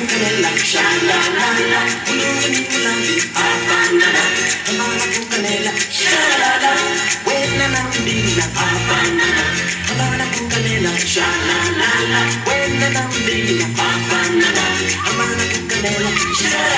canela, sha la la la. Ululambi, afanana. Amana con canela, sha la la. Buena lambina, afanana. Amana con canela, sha la la la. Buena lambina, afanana. Amana con canela, sha la la.